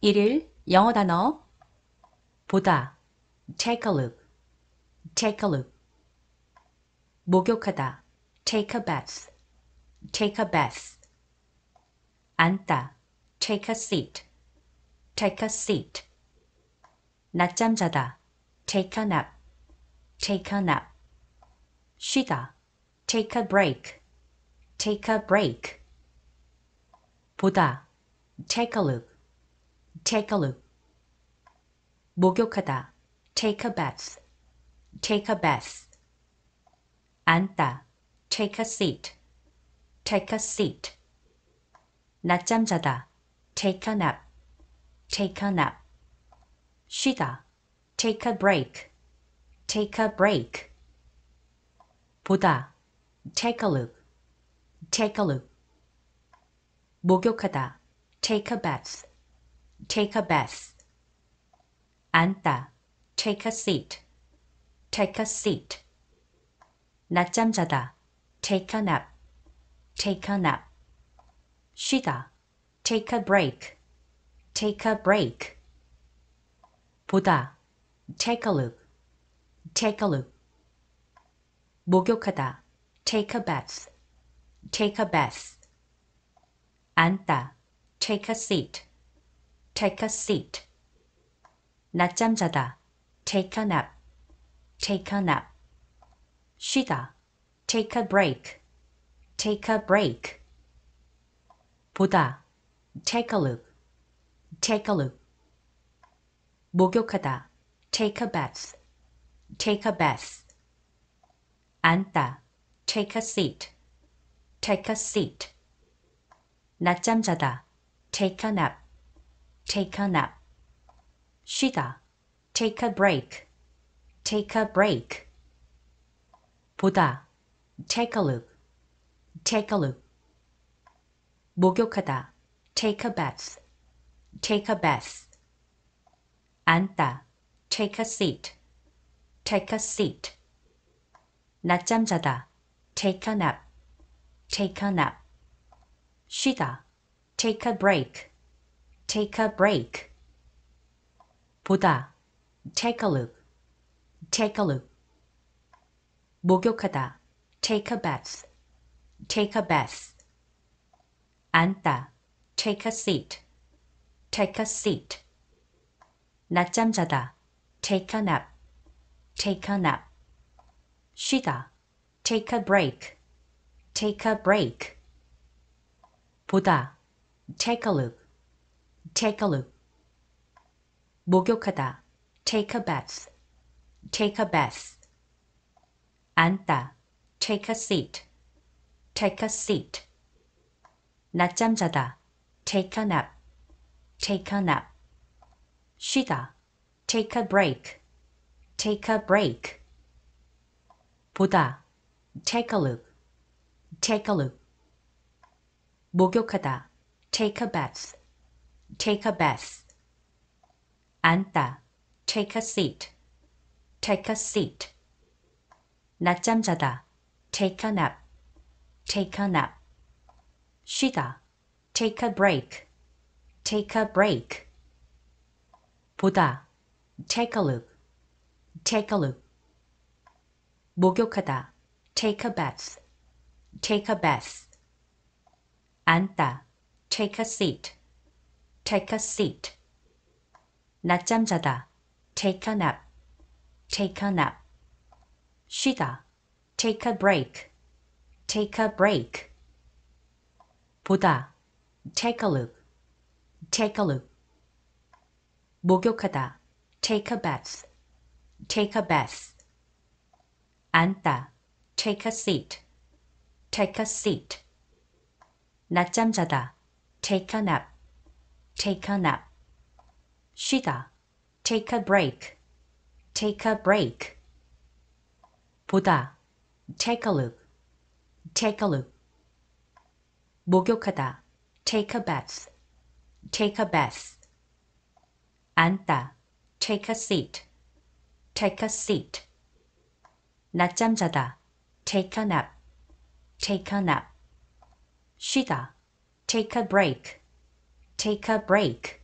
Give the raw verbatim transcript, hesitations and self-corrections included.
일일 영어 단어 보다 take a look, take a look 목욕하다 take a bath, take a bath 앉다 take a seat, take a seat 낮잠 자다 take a nap, take a nap 쉬다 take a break, take a break 보다 take a look, take a look 목욕하다 take a bath, take a bath 앉다 take a seat, take a seat 낮잠 자다 take a nap, take a nap 쉬다 take a break, take a break 보다 take a look, take a look 목욕하다 take a bath, take a bath 앉다 take a seat, take a seat 낮잠 자다 take a nap, take a nap 쉬다 take a break, take a break 보다 take a look, take a look 목욕하다 take a bath, take a bath 앉다 take a seat, take a seat 낮잠 자다 take a nap, take a nap 쉬다 take a break, take a break 보다 take a look, take a look 목욕하다 take a bath, take a bath 앉다 take a seat, take a seat 낮잠 자다 take a nap, take a nap 쉬다 take a break, take a break 보다 take a look, take a look 목욕하다 take a bath, take a bath 앉다 take a seat, take a seat 낮잠 자다 take a nap, take a nap 쉬다 take a break, take a break 보다 take a look, take a look 목욕하다 take a bath, take a bath 앉다 take a seat, take a seat 낮잠 자다 take a nap, take a nap 쉬다 take a break, take a break 보다 take a look, take a look 목욕하다 take a bath, take a bath 앉다 take a seat, take a seat 낮잠 자다 take a nap, take a nap 쉬다 take a break, take a break 보다 take a look, take a look 목욕하다 take a bath, take a bath 앉다 take a seat, take a seat 낮잠 자다 take a nap, take a nap 쉬다 take a break, take a break 보다 take a look, take a look 목욕하다 take a bath, take a bath 앉다 take a seat, take a seat 낮잠 자다 take a nap, take a nap 쉬다 take a break, take a break 보다 take a look, take a look 목욕하다 take a bath, take a bath 앉다 take a seat, take a seat 낮잠 자다 take a nap, take a nap 쉬다 take a break, take a break 보다 take a look, take a look 목욕하다 take a bath, take a bath 앉다 take a seat, take a seat 낮잠 자다 take a nap, take a nap 쉬다 take a break, take a break